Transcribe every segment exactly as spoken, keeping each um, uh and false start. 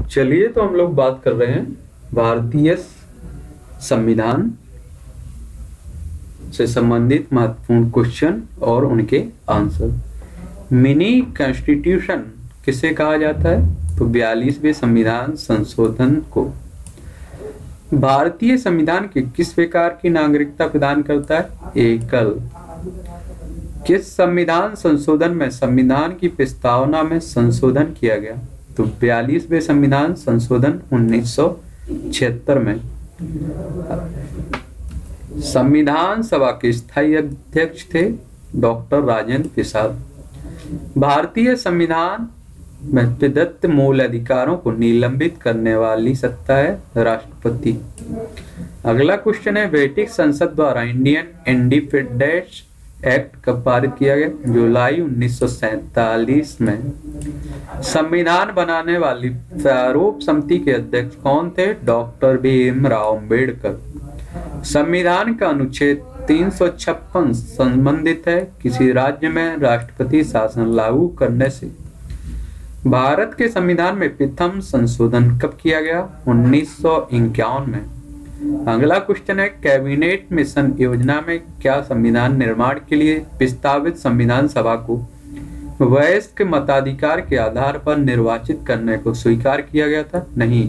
चलिए तो हम लोग बात कर रहे हैं भारतीय संविधान से संबंधित महत्वपूर्ण क्वेश्चन और उनके आंसर। मिनी कॉन्स्टिट्यूशन किसे कहा जाता है? तो बयालीसवें संविधान संशोधन को। भारतीय संविधान के किस प्रकार की नागरिकता प्रदान करता है? एकल। किस संविधान संशोधन में संविधान की प्रस्तावना में संशोधन किया गया? तो बयालीसवें संविधान संशोधन उन्नीस सौ छिहत्तर में। संविधान सभा के स्थायी अध्यक्ष थे डॉक्टर राजेंद्र प्रसाद। भारतीय संविधान में प्रदत्त मूल अधिकारों को निलंबित करने वाली सत्ता है राष्ट्रपति। अगला क्वेश्चन है, ब्रिटिश संसद द्वारा इंडियन इंडिपेंडेंस एक्ट कब पारित किया गया? जुलाई उन्नीस सौ सैतालीस में। संविधान बनाने वाली प्रारूप समिति के अध्यक्ष कौन थे? डॉक्टर भीमराव अम्बेडकर। संविधान का अनुच्छेद तीन सौ छप्पन संबंधित है किसी राज्य में राष्ट्रपति शासन लागू करने से। भारत के संविधान में प्रथम संशोधन कब किया गया? उन्नीस सौ इक्यावन में। अगला क्वेश्चन है, कैबिनेट मिशन योजना में क्या संविधान निर्माण के लिए प्रस्तावित संविधान सभा को वयस्क मताधिकार के आधार पर निर्वाचित करने को स्वीकार किया गया था? नहीं।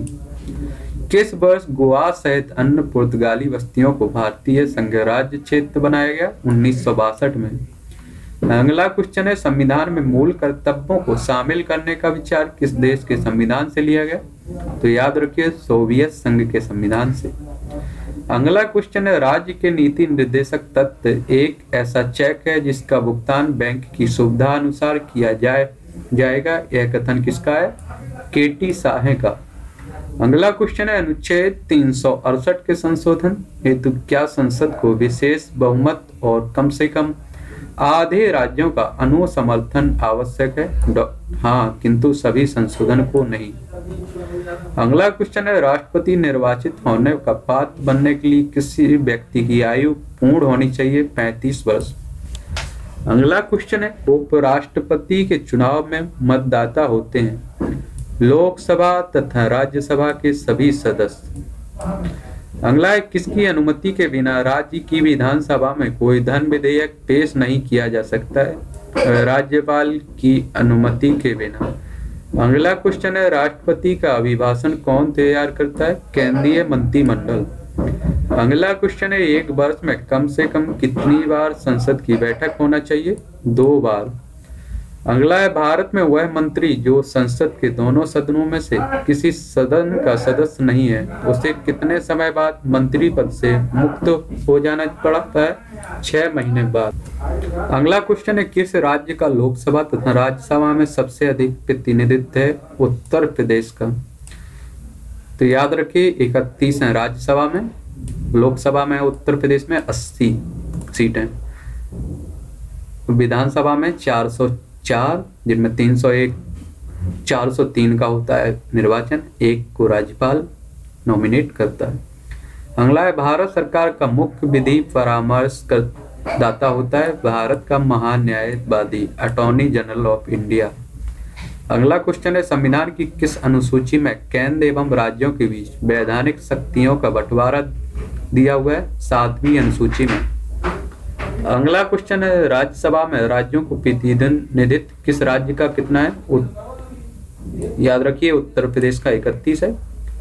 किस वर्ष गोवा सहित अन्य पुर्तगाली बस्तियों को भारतीय संघराज्य क्षेत्र बनाया गया? उन्नीस सौ बासठ में। अगला क्वेश्चन है, संविधान में मूल कर्तव्यों को शामिल करने का विचार किस देश के संविधान से लिया गया? तो याद रखिए, सोवियत संघ के संविधान से। अगला क्वेश्चन है, राज्य के नीति निर्देशक तत्व एक ऐसा चेक है जिसका भुगतान बैंक की सुविधा अनुसार किया जाए जाएगा। यह कथन किसका है? के टी साहे का। अगला क्वेश्चन है, अनुच्छेद तीन सौ अड़सठ के संशोधन हेतु क्या संसद को विशेष बहुमत और कम से कम आधे राज्यों का अनुसमर्थन आवश्यक है? हाँ, किंतु सभी संशोधन को नहीं। अगला क्वेश्चन है, राष्ट्रपति निर्वाचित होने का पात्र बनने के लिए किसी व्यक्ति की आयु पूर्ण होनी चाहिए पैंतीस वर्ष। अगला क्वेश्चन है, उपराष्ट्रपति के चुनाव में मतदाता होते हैं लोकसभा तथा राज्यसभा के सभी सदस्य। अगला है, किसकी अनुमति के बिना राज्य की विधानसभा में कोई धन विधेयक पेश नहीं किया जा सकता है? राज्यपाल की अनुमति के बिना। अगला क्वेश्चन है, राष्ट्रपति का अभिभाषण कौन तैयार करता है? केंद्रीय मंत्रिमंडल। अगला क्वेश्चन है, एक वर्ष में कम से कम कितनी बार संसद की बैठक होना चाहिए? दो बार। अगला है, भारत में वह मंत्री जो संसद के दोनों सदनों में से किसी सदन का सदस्य नहीं है उसे कितने समय बाद मंत्री पद से मुक्त हो जाना पड़ता है? छह महीने बाद। अगला क्वेश्चन है, किस राज्य का लोकसभा तथा राज्यसभा में सबसे अधिक प्रतिनिधित्व है? उत्तर प्रदेश का। तो याद रखिए, इकतीस है राज्यसभा में, लोकसभा में उत्तर प्रदेश में अस्सी सीटें, विधानसभा में चार सौ चार, जिनमें तीन सौ एक चार सौ तीन का होता है निर्वाचन, एक को राज्यपाल नॉमिनेट करता है। अगला है, भारत सरकार का मुख्य विधि परामर्श दाता होता है भारत का महान्यायवादी अटॉर्नी जनरल ऑफ इंडिया। अगला क्वेश्चन है, संविधान की किस अनुसूची में केंद्र एवं राज्यों के बीच वैधानिक शक्तियों का बंटवारा दिया हुआ है? सातवीं अनुसूची में। अगला क्वेश्चन है, राज्यसभा में राज्यों को प्रतिनिधित्व किस राज्य का कितना है? उत... याद रखिए, उत्तर प्रदेश का इकतीस है,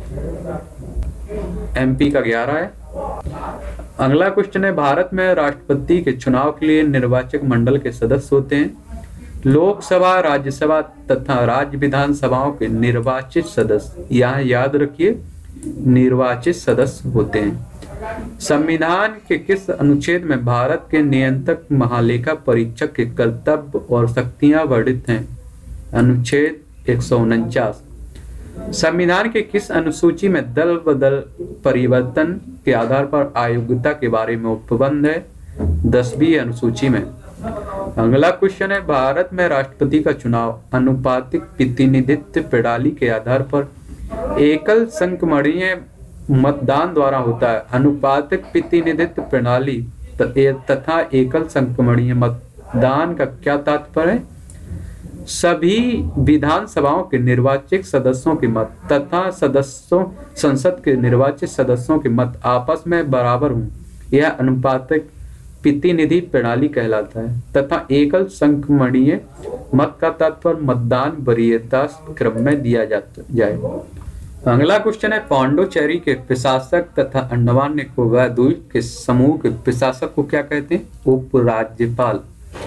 एमपी का ग्यारह है। अगला क्वेश्चन है, भारत में राष्ट्रपति के चुनाव के लिए निर्वाचक मंडल के सदस्य होते हैं लोकसभा, राज्यसभा तथा राज्य विधानसभाओं के निर्वाचित सदस्य। यहाँ याद रखिए, निर्वाचित सदस्य होते हैं। संविधान के किस अनुच्छेद में भारत के नियंत्रक महालेखा परीक्षक के कर्तव्य और शक्तियां वर्णित हैं? अनुच्छेद एक सौ उनचास। संविधान के किस अनुसूची में दल बदल परिवर्तन के आधार पर अयोग्यता के बारे में उपबंध है? दसवीं अनुसूची में। अगला क्वेश्चन है, भारत में राष्ट्रपति का चुनाव अनुपातिक प्रतिनिधित्व प्रणाली के आधार पर एकल संक्रमणीय मतदान द्वारा होता है। अनुपातिक प्रतिनिधित्व प्रणाली तथा एकल संक्रमणीय मतदान का क्या तात्पर्य है? सभी विधानसभाओं के निर्वाचित सदस्यों के मत तथा सदस्यों संसद के निर्वाचित सदस्यों के मत आपस में बराबर हों, यह अनुपातिक प्रतिनिधि प्रणाली कहलाता है तथा एकल संख्यमणीय मत का तात्पर्य मतदान वरीयता क्रम में दिया जाता जाए। अगला क्वेश्चन है, पांडुचेरी के प्रशासक तथा अंडमान निकोबार द्वीप के समूह के प्रशासक को क्या कहते हैं? उपराज्यपाल।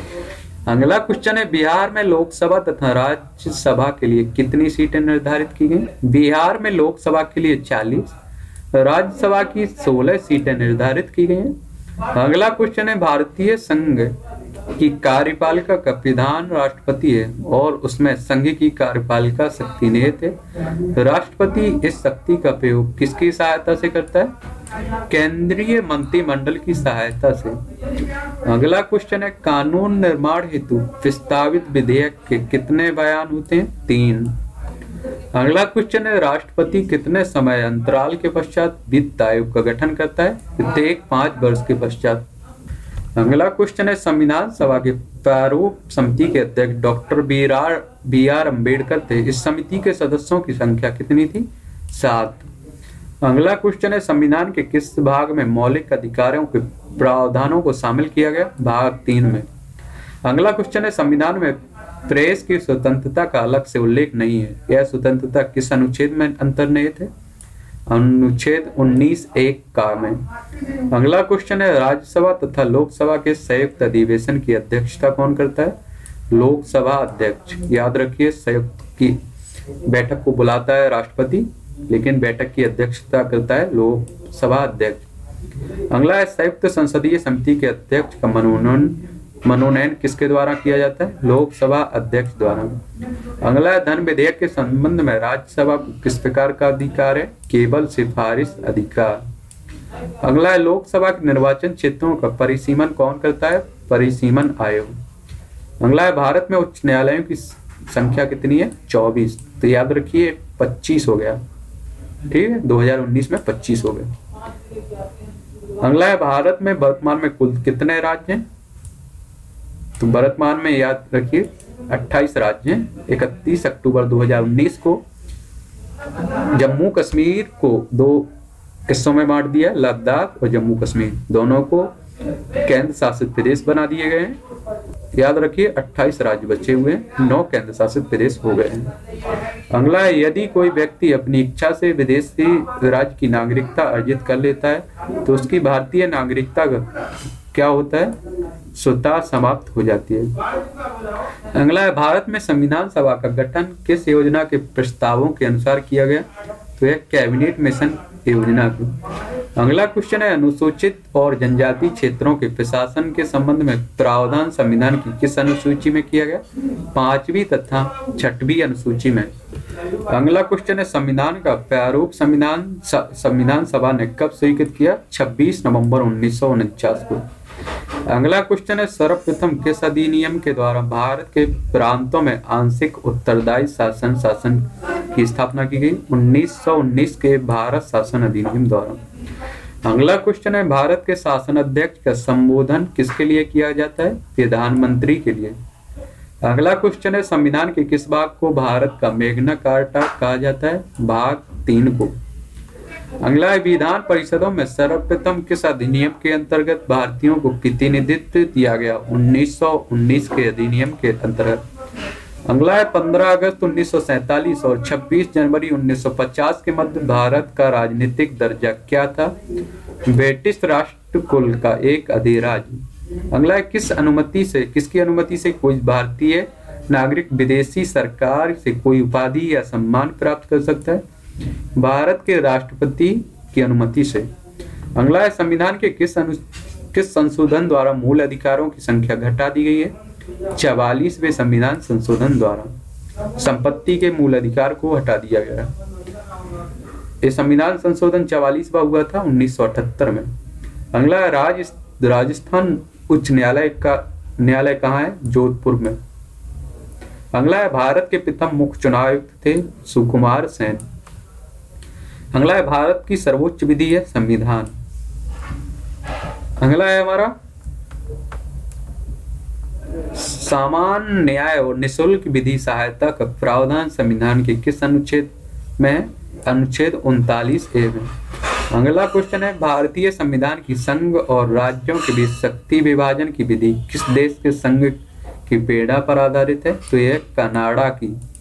अगला क्वेश्चन है, बिहार में लोकसभा तथा राज्यसभा के लिए कितनी सीटें निर्धारित की गई? बिहार में लोकसभा के लिए चालीस, राज्यसभा की सोलह सीटें निर्धारित की गई हैं। अगला क्वेश्चन है, भारतीय संघ की कार्यपालिका का प्रधान राष्ट्रपति है और उसमें संघ की कार्यपालिका शक्ति निहित है। राष्ट्रपति इस शक्ति का प्रयोग किसकी सहायता से करता है? केंद्रीय मंत्रिमंडल की सहायता से। अगला क्वेश्चन है, कानून निर्माण हेतु प्रस्तावित विधेयक के कितने बयान होते हैं? तीन। अगला क्वेश्चन है, राष्ट्रपति कितने समय अंतराल के पश्चात वित्त आयोग का गठन करता है? प्रत्येक पांच वर्ष के पश्चात। अगला क्वेश्चन है, संविधान सभा के प्रारूप समिति के अध्यक्ष doctor B R B R Ambedkar थे। इस समिति के सदस्यों की संख्या कितनी थी? सात। अगला क्वेश्चन है, संविधान के किस भाग में मौलिक अधिकारों के प्रावधानों को शामिल किया गया? भाग तीन में। अगला क्वेश्चन है, संविधान में प्रेस की स्वतंत्रता का अलग से उल्लेख नहीं है। यह स्वतंत्रता किस अनुच्छेद में अंतर्निहित है? अनुच्छेद उन्नीस एक का में। अगला क्वेश्चन है, राज्यसभा तथा लोकसभा के संयुक्त अधिवेशन की अध्यक्षता कौन करता है? लोकसभा अध्यक्ष। याद रखिए, संयुक्त की बैठक को बुलाता है राष्ट्रपति, लेकिन बैठक की अध्यक्षता करता है लोकसभा अध्यक्ष। अगला है, संयुक्त संसदीय समिति के अध्यक्ष का मनोनयन मनोनयन किसके द्वारा किया जाता है? लोकसभा अध्यक्ष द्वारा। अगला है, धन विधेयक के संबंध में राज्यसभा को किस प्रकार का अधिकार है? केवल सिफारिश अधिकार। अगला है, लोकसभा के निर्वाचन क्षेत्रों का परिसीमन कौन करता है? परिसीमन आयोग। अगला है, भारत में उच्च न्यायालयों की संख्या कितनी है? चौबीस। तो याद रखिए पच्चीस हो गया, ठीक है, दो हजार उन्नीस में पच्चीस हो गए। अगला है, भारत में वर्तमान में कुल कितने राज्य हैं? तो वर्तमान में याद रखिए अट्ठाईस राज्य हैं। इकतीस अक्टूबर दो हजार उन्नीस को जम्मू कश्मीर को दो हिस्सों में बांट दिया, लद्दाख और जम्मू कश्मीर दोनों को केंद्र शासित प्रदेश बना दिए गए हैं। याद रखिए अट्ठाईस राज्य बचे हुए हैं, नौ केंद्र शासित प्रदेश हो गए हैं। अगला है, यदि कोई व्यक्ति अपनी इच्छा से विदेशी राज्य की नागरिकता अर्जित कर लेता है तो उसकी भारतीय नागरिकता क्या होता है? स्वतः समाप्त हो जाती है। अगला है, भारत में संविधान सभा का गठन किस योजना के प्रस्तावों के अनुसार किया गया? तो यह कैबिनेट मिशन योजना की। अगला क्वेश्चन है, अनुसूचित और जनजाति क्षेत्रों के प्रशासन के संबंध में प्रावधान संविधान की किस अनुसूची में किया गया? पांचवी तथा छठवीं अनुसूची में। अगला क्वेश्चन है, संविधान का प्रारूप संविधान संविधान सभा ने कब स्वीकृत किया? छब्बीस नवंबर उन्नीस सौ उनचास को। अगला क्वेश्चन है, सर्वप्रथम किस अधिनियम के द्वारा भारत के प्रांतों में आंशिक उत्तरदायी शासन शासन की स्थापना की गई? उन्नीस सौ उन्नीस के भारत शासन अधिनियम द्वारा। अगला क्वेश्चन है, भारत के शासन अध्यक्ष का संबोधन किसके लिए किया जाता है? प्रधानमंत्री के लिए। अगला क्वेश्चन है, संविधान के किस भाग को भारत का मैग्ना कार्टा कहा जाता है? भाग तीन को। अगला है, विधान परिषदों में सर्वप्रथम किस अधिनियम के अंतर्गत भारतीयों को प्रतिनिधित्व दिया गया? उन्नीस सौ उन्नीस के अधिनियम के अंतर्गत। अगला है, पंद्रह अगस्त उन्नीस सौ सैंतालीस और छब्बीस जनवरी उन्नीस सौ पचास के मध्य भारत का राजनीतिक दर्जा क्या था? ब्रिटिश राष्ट्र कुल का एक अधिराज्य। अगला है, किस अनुमति से किसकी अनुमति से कोई भारतीय नागरिक विदेशी सरकार से कोई उपाधि या सम्मान प्राप्त कर सकता है? भारत के राष्ट्रपति की अनुमति से। अगला है, संविधान के किस अनु किस संशोधन द्वारा मूल अधिकारों की संख्या घटा दी गई है? चवालीसवें संविधान संशोधन द्वारा संपत्ति के मूल अधिकार को हटा दिया गया। ये संविधान संशोधन चवालीसवां हुआ था उन्नीस सौ अठहत्तर में। अगला है, राज राजस्थान उच्च न्यायालय का न्यायालय कहाँ है? जोधपुर में। अगला है, भारत के प्रथम मुख्य चुनाव आयुक्त थे सुकुमार सेन। अगला है, भारत की सर्वोच्च विधि है संविधान। अगला है हमारा सामान्य न्याय और निशुल्क विधि सहायता का प्रावधान संविधान के किस अनुच्छेद में है? अनुच्छेद उनतालीस ए में। अगला क्वेश्चन है, भारतीय संविधान की संघ और राज्यों के बीच शक्ति विभाजन की विधि किस देश के संघ की पेड़ा पर आधारित है? तो यह कनाडा की